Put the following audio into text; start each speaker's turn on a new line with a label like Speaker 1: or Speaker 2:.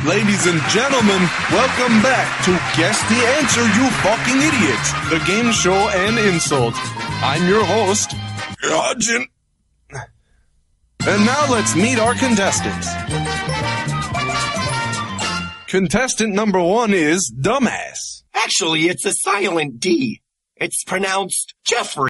Speaker 1: Ladies and gentlemen, welcome back to Guess the Answer, You Fucking Idiots, the game show and insult. I'm your host, Arjun. And now let's meet our contestants. Contestant number 1 is Dumbass.
Speaker 2: Actually, it's a silent D. It's pronounced Jeffrey.